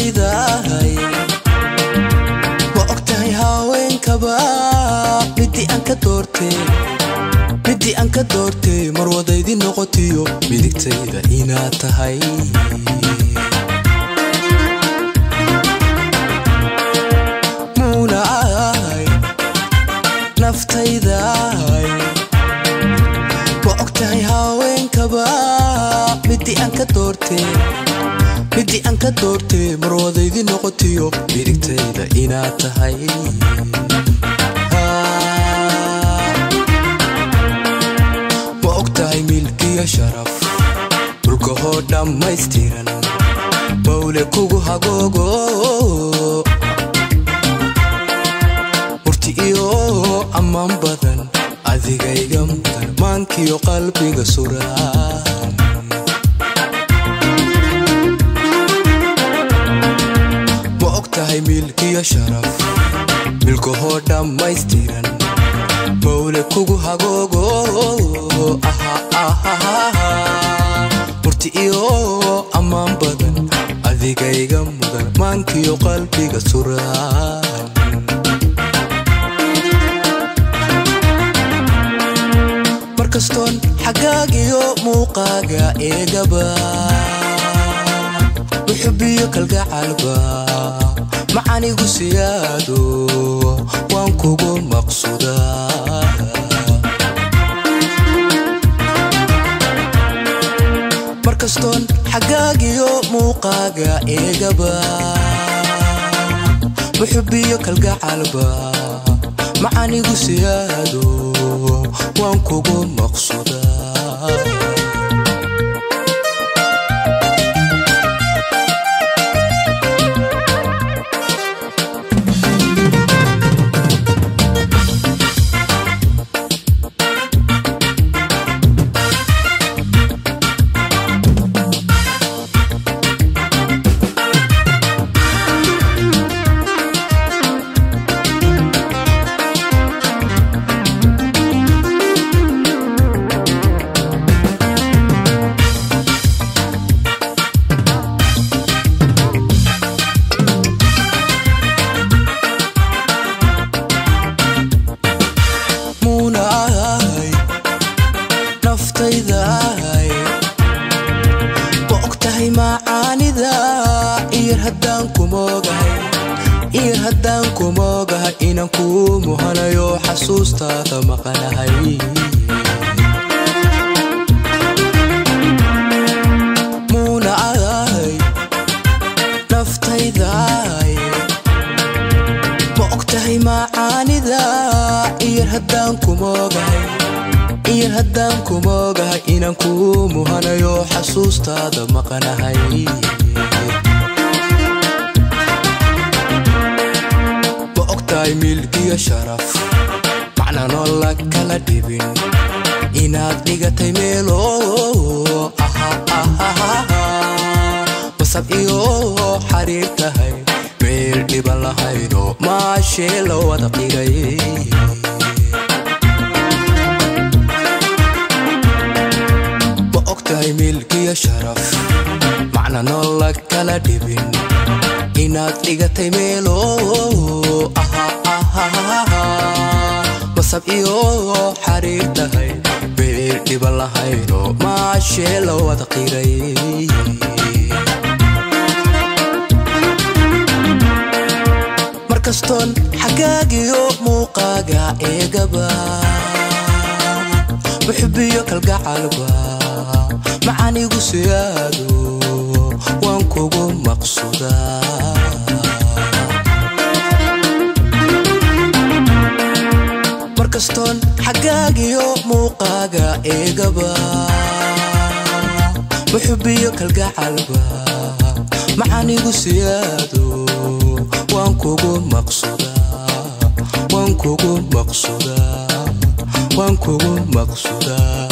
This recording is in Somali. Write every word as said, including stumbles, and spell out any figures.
naftaydahay wa ogtahay haweenkaba midii aan ka doortay midii aan ka doortay mar wadaydii noqotiyo midigtayda inaad tahay munaay naftaydahay wa ogtahay haweenkaba midii aan ka doortay midii aan ka doortay mar wadaydii noqotiyo midigtayda inaad tahay wa ogtahay milkiya sharaf dhulka hoo dhammaystiran mawle kugu hagoogo murti iyo ammaan badan adigayga mudan maankiyo qalbiga suran tahay milkiya sharaf milko hoo dhammaystiran mawle kugu hagoogo aha aha murti iyo ammaan badan adigayga mudan maankiyo qalbiga suran markastoon xagaagiyo muuqaaga eegaba وحبيك القلبا معاني قسيادو وانكوغو مقصودا مركزتون حقاقيو موقاقا ايقابا وحبيك القلبا معاني قسيادو وانكوغو مقصودا naftaydahay wa ogtahay macaanida iyo haddaan kumoogahay iyo haddaan kumoogahay inaan kuu muhanayo xasuustaada maqanahay munaay naftaydahay wa ogtahay macaanida iyo haddaan kumoogahay iyo haddaan kumoogahay inaan kuu muhanayo xasuustaada maqanahay wa ogtahay milkiya sharaf macnanoo la kala dhibin inaad dhigatay meelo aha aha wasab iyo xariir tahay meel dhiban lahayno maashee la wada dhigay tahay milkiya sharaf macna noola kala dhibin inaad dhigatay meelo aha aha wasab iyo xariir tahay meel dhiban lahayno maashee la wada qiray markastoon xagaagiyo muuqaaga eegaba وحبيك القلبا معاني قسيادو وانكوغو مقصودا مركزتون حقاقيو موقاقا ايقابا وحبيك القلبا معاني قسيادو وانكوغو مقصودا وانكوغو مقصودا وانكوغو مقصودا